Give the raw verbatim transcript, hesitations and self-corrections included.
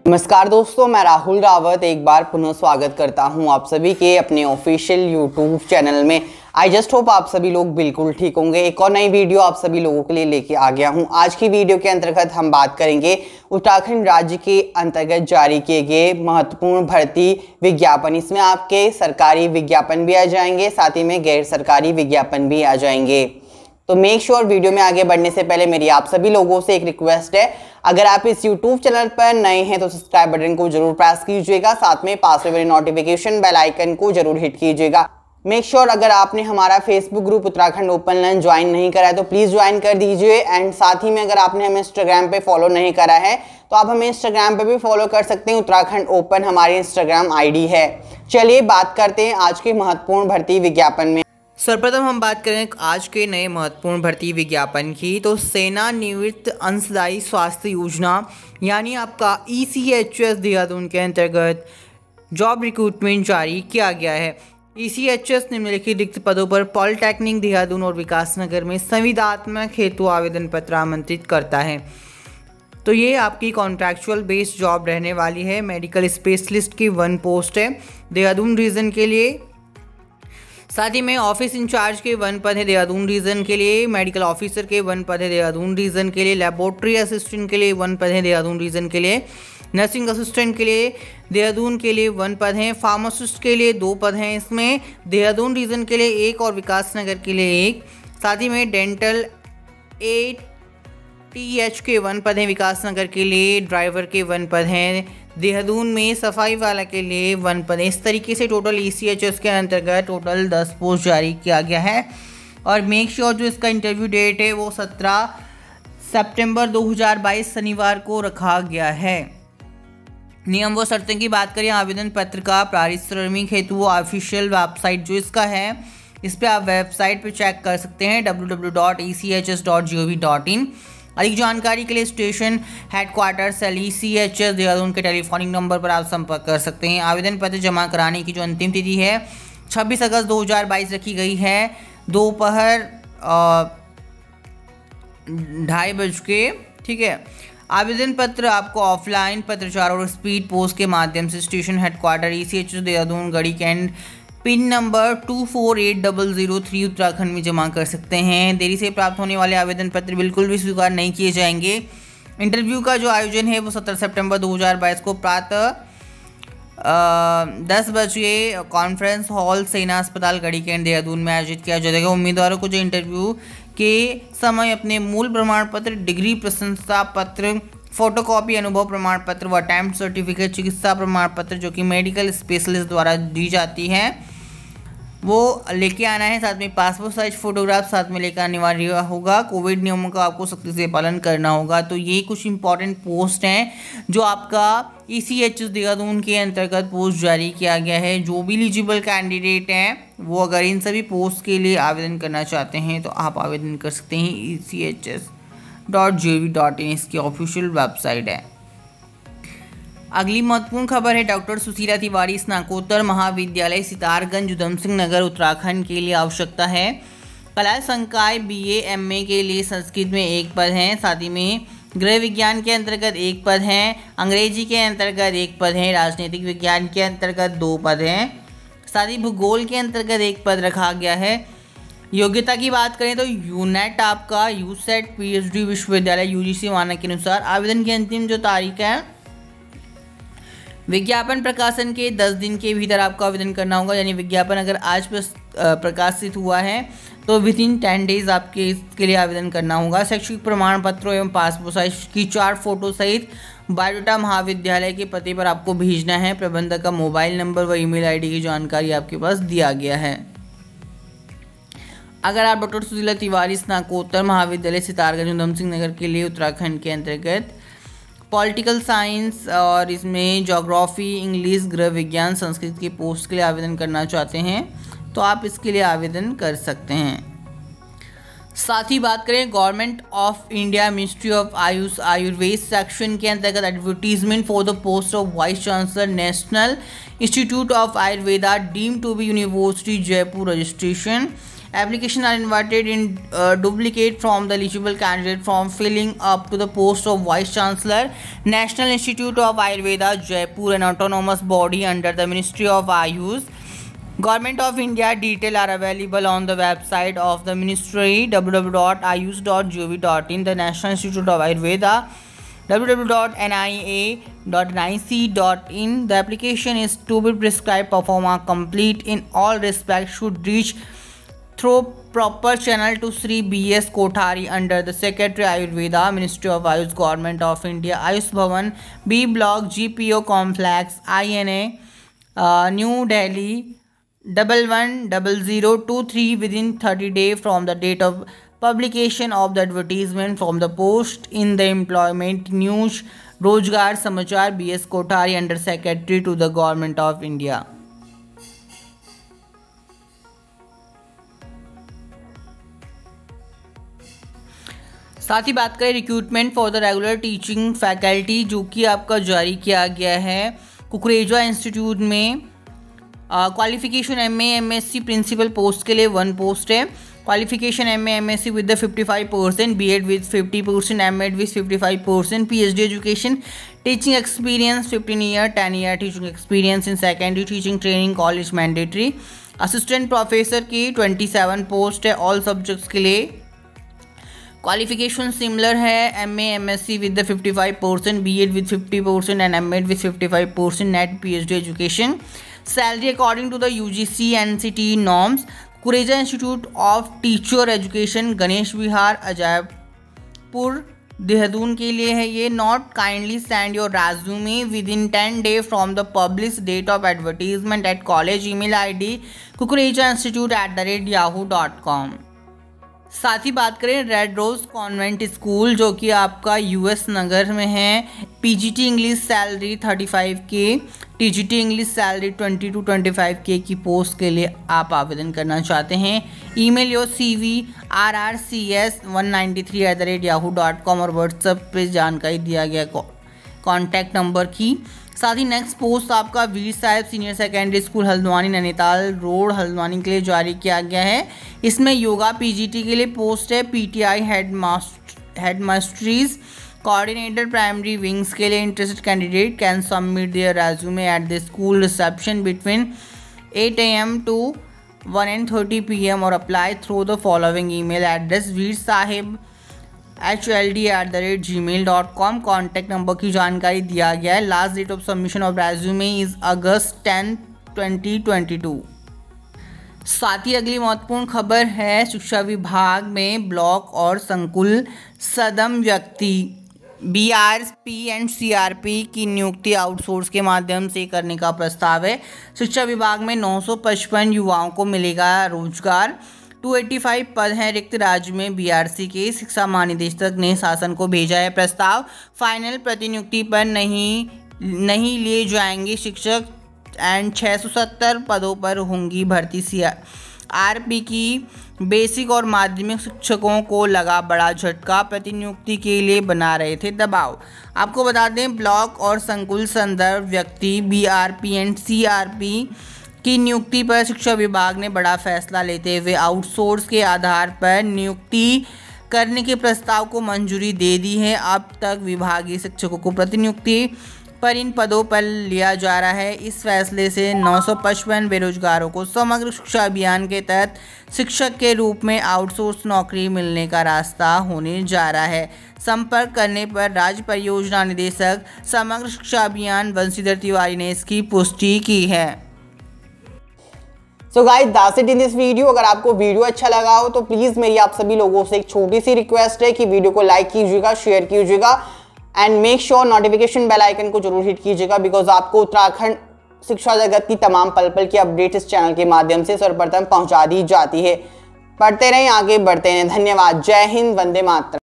नमस्कार दोस्तों, मैं राहुल रावत एक बार पुनः स्वागत करता हूं आप सभी के अपने ऑफिशियल यूट्यूब चैनल में। आई जस्ट होप आप सभी लोग बिल्कुल ठीक होंगे। एक और नई वीडियो आप सभी लोगों के लिए लेके आ गया हूं। आज की वीडियो के अंतर्गत हम बात करेंगे उत्तराखंड राज्य के अंतर्गत जारी किए गए महत्वपूर्ण भर्ती विज्ञापन। इसमें आपके सरकारी विज्ञापन भी आ जाएंगे, साथ ही में गैर सरकारी विज्ञापन भी आ जाएंगे। तो मेक श्योर sure वीडियो में आगे बढ़ने से पहले मेरी आप सभी लोगों से एक रिक्वेस्ट है, अगर आप इस यूट्यूब चैनल पर नए हैं तो सब्सक्राइब बटन को जरूर प्रेस कीजिएगा, साथ में पास में बने नोटिफिकेशन बेल आइकन को जरूर हिट कीजिएगा। मेक श्योर sure अगर आपने हमारा Facebook group Uttarakhand open learn join नहीं करा है तो प्लीज ज्वाइन कर दीजिए। एंड साथ ही में अगर आपने हमें इंस्टाग्राम पे फॉलो नहीं करा है तो आप हमें इंस्टाग्राम पे भी फॉलो कर सकते हैं। उत्तराखंड ओपन हमारी इंस्टाग्राम आईडी है। चलिए बात करते हैं आज के महत्वपूर्ण भर्ती विज्ञापन में। सर्वप्रथम हम बात करें आज के नए महत्वपूर्ण भर्ती विज्ञापन की, तो सेना निवृत्त अंशदायी स्वास्थ्य योजना यानी आपका E C H S Dehradun के अंतर्गत जॉब रिक्रूटमेंट जारी किया गया है। ई सी एच एस निम्नलिखित रिक्त पदों पर पॉलिटेक्निक देहरादून और विकासनगर में संविदात्मक हेतु आवेदन पत्र आमंत्रित करता है। तो ये आपकी कॉन्ट्रैक्चुअल बेस्ड जॉब रहने वाली है। मेडिकल स्पेशलिस्ट की वन पोस्ट है देहरादून रीजन के लिए, साथ ही में ऑफिस इंचार्ज के वन पद है देहरादून रीजन के लिए, मेडिकल ऑफिसर के वन पद है देहरादून रीजन के लिए, लेबोरेटरी असिस्टेंट के लिए वन पद है देहरादून रीजन के लिए, नर्सिंग असिस्टेंट के लिए देहरादून के लिए वन पद हैं, फार्मासिस्ट के लिए दो पद हैं इसमें, देहरादून रीजन के लिए एक और विकासनगर के लिए एक, साथ ही में डेंटल ए टी एच के वन पद हैं विकासनगर के लिए, ड्राइवर के वन पद हैं देहरादून में, सफाई वाला के लिए वन पद है। इस तरीके से total E C H S के अंतर्गत टोटल दस पोस्ट जारी किया गया है। और मेक श्योर जो इसका इंटरव्यू डेट है वो सत्रह सितंबर दो हज़ार बाईस शनिवार को रखा गया है। नियम व शर्तें की बात करें आवेदन पत्र का पारिश्रमिक हेतु ऑफिशियल वेबसाइट जो इसका है, इस पर आप वेबसाइट पर चेक कर सकते हैं W W W dot E C H S dot G O V dot in. अधिक जानकारी के लिए station headquarter cell E C H S Dehradun के टेलीफोनिक नंबर पर आप संपर्क कर सकते हैं। आवेदन पत्र जमा कराने की जो अंतिम तिथि है छब्बीस अगस्त दो हज़ार बाईस रखी गई है, दोपहर ढाई बज के, ठीक है। आवेदन पत्र आपको ऑफलाइन पत्रचार और स्पीड पोस्ट के माध्यम से station headquarter E C H S Dehradun Garhi cantt pin number two four eight double zero three Uttarakhand में जमा कर सकते हैं। देरी से प्राप्त होने वाले आवेदन पत्र बिल्कुल भी स्वीकार नहीं किए जाएंगे। इंटरव्यू का जो आयोजन है वो सत्रह सितंबर दो हज़ार बाईस को प्रातः दस बजे कॉन्फ्रेंस हॉल सेना अस्पताल गढ़ी कैंट देहरादून में आयोजित किया जाएगा। उम्मीदवारों को जो इंटरव्यू के समय अपने मूल प्रमाण पत्र, डिग्री, प्रशंसा पत्र, फोटोकॉपी, अनुभव प्रमाण पत्र व अटेम्प्ट सर्टिफिकेट, चिकित्सा प्रमाण पत्र जो कि मेडिकल स्पेशलिस्ट द्वारा दी जाती है वो लेके आना है। साथ में पासपोर्ट साइज फोटोग्राफ साथ में लेकर अनिवार्य होगा। कोविड नियमों का आपको सख्ती से पालन करना होगा। तो ये कुछ इंपॉर्टेंट पोस्ट हैं जो आपका E C H S Dehradun के अंतर्गत पोस्ट जारी किया गया है। जो भी एलिजिबल कैंडिडेट हैं वो अगर इन सभी पोस्ट के लिए आवेदन करना चाहते हैं तो आप आवेदन कर सकते हैं। E C H S dot G O V dot in इसकी ऑफिशियल वेबसाइट है। अगली महत्वपूर्ण खबर है डॉक्टर सुशीला तिवारी स्नाकोत्तर महाविद्यालय सितारगंज उधम सिंह नगर उत्तराखंड के लिए आवश्यकता है। कला संकाय बी ए एम ए के लिए संस्कृत में एक पद हैं, साथ ही में गृह विज्ञान के अंतर्गत एक पद हैं, अंग्रेजी के अंतर्गत एक पद हैं, राजनीतिक विज्ञान के अंतर्गत दो पद हैं, साथ ही भूगोल के अंतर्गत एक पद रखा गया है। योग्यता की बात करें तो यूनेट आपका यूसेट पी एच डी विश्वविद्यालय यू जी सी मानक के अनुसार। आवेदन की अंतिम जो तारीख है विज्ञापन प्रकाशन के दस दिन के भीतर आपको आवेदन करना होगा, यानी विज्ञापन अगर आज प्रकाशित हुआ है तो विद इन टेन डेज आपके इसके लिए आवेदन करना होगा। शैक्षिक प्रमाण पत्रों एवं पासपोर्ट साइज की चार फोटो सहित बायोडाटा महाविद्यालय के पते पर आपको भेजना है। प्रबंधक का मोबाइल नंबर व ईमेल आईडी की जानकारी आपके पास दिया गया है। अगर आप डॉक्टर सुशीला तिवारी स्नाकोत्तर महाविद्यालय सितारगंज उधम सिंह नगर के लिए उत्तराखंड के अंतर्गत पॉलिटिकल साइंस और इसमें ज्योग्राफी, इंग्लिश, गृह विज्ञान, संस्कृत की पोस्ट के लिए आवेदन करना चाहते हैं तो आप इसके लिए आवेदन कर सकते हैं। साथ ही बात करें government of India ministry of AYUSH Ayurveda section के अंतर्गत advertisement for the post of vice chancellor national institute of Ayurveda deem to be university Jaipur registration Applications are invited in uh, duplicate from the eligible candidate from filling up to the post of Vice Chancellor, National Institute of Ayurveda, Jaipur, an autonomous body under the Ministry of Ayush, Government of India. Details are available on the website of the Ministry, w w w dot ayush dot gov dot in. The National Institute of Ayurveda, w w w dot n i a dot n i c dot in. The application is to be prescribed, perform are complete in all respects, should reach through proper channel to Sri B S Kothari under the Secretary Ayurveda, Ministry of Ayush, Government of India, Ayush Bhavan, B Block, G P O Complex, I N A, uh, New Delhi, double one double zero two three within thirty days from the date of publication of the advertisement from the post in the Employment News, Rozgar Samachar, B S Kothari under Secretary to the Government of India. साथ ही बात करें recruitment for the regular teaching faculty, जो कि आपका जारी किया गया है कुकरेजा इंस्टीट्यूट में। Qualification M A M S C principal post के लिए वन पोस्ट है। Qualification M A M S C with the fifty five percent, B Ed with fifty percent, M Ed with fifty five percent, P H D education, teaching experience fifteen year, ten year teaching experience in secondary teaching training college mandatory. Assistant professor की twenty seven post है all subjects के लिए। Qualification similar है, M A M S C with the fifty five percent, B Ed with fifty percent and M Ed with fifty five percent, net P H D education. Salary according to the U G C N C T norms. Kukreja institute of teacher education, Ganesh Vihar, Ajaypur, Dehradun के लिए है ये। Not kindly send your resume within ten day from the publish date of advertisement at college, email I D Kukreja institute at the rate Yahoo dot com. साथ ही बात करें red rose convent school, जो कि आपका US Nagar में है। PGT English salary thirty five K, TGT English salary twenty two twenty five K की पोस्ट के लिए आप आवेदन करना चाहते हैं। Email your CV R R C S one ninety three at the rate Yahoo dot com और WhatsApp पे जानकारी दिया गया कॉन्टैक्ट नंबर की। साथ ही नेक्स्ट पोस्ट आपका Veer Sahib senior secondary school Haldwani, Nainital road, Haldwani के लिए जारी किया गया है। इसमें योगा पीजीटी के लिए पोस्ट है। PTI head mast head mistress coordinator primary wings के लिए interested candidate can submit their resume at the school reception between eight A M to one and thirty P M और apply through the following email address Veer Sahib H L D at the rate gmail dot com. Contact number की जानकारी दिया गया है। Last date of submission of resume is August ten twenty twenty two. साथ ही अगली महत्वपूर्ण खबर है शिक्षा विभाग में ब्लॉक और संकुल सदम व्यक्ति B R P and C R P की नियुक्ति आउटसोर्स के माध्यम से करने का प्रस्ताव है। शिक्षा विभाग में नौ सौ पचपन युवाओं को मिलेगा रोजगार। दो सौ पचासी पद हैं रिक्त राज्य में। बीआरसी के शिक्षा महानिदेशक ने शासन को भेजा है प्रस्ताव। फाइनल प्रतिनियुक्ति पर नहीं नहीं लिए जाएंगे शिक्षक एंड छः सौ सत्तर पदों पर होंगी भर्ती। सी आर पी की बेसिक और माध्यमिक शिक्षकों को लगा बड़ा झटका, प्रतिनियुक्ति के लिए बना रहे थे दबाव। आपको बता दें ब्लॉक और संकुल संदर्भ व्यक्ति B R P and C R P की नियुक्ति पर शिक्षा विभाग ने बड़ा फैसला लेते हुए आउटसोर्स के आधार पर नियुक्ति करने के प्रस्ताव को मंजूरी दे दी है। अब तक विभागीय शिक्षकों को प्रतिनियुक्ति पर इन पदों पर लिया जा रहा है। इस फैसले से नौ सौ पचपन बेरोजगारों को समग्र शिक्षा अभियान के तहत शिक्षक के रूप में आउटसोर्स नौकरी मिलने का रास्ता होने जा रहा है। संपर्क करने पर राज्य परियोजना निदेशक समग्र शिक्षा अभियान बंशीधर तिवारी ने इसकी पुष्टि की है। So guys that's it in this video. अगर आपको वीडियो अच्छा लगा हो तो प्लीज मेरी आप सभी लोगों से एक छोटी सी रिक्वेस्ट है कि वीडियो को लाइक कीजिएगा, शेयर कीजिएगा and make sure notification bell icon को जरूर हिट कीजिएगा, बिकॉज आपको उत्तराखंड शिक्षा जगत की तमाम पल पल की अपडेट इस चैनल के माध्यम से सर्वप्रथम पहुंचा दी जाती है। पढ़ते रहें, आगे बढ़ते रहें। धन्यवाद। जय हिंद, वंदे मातरम।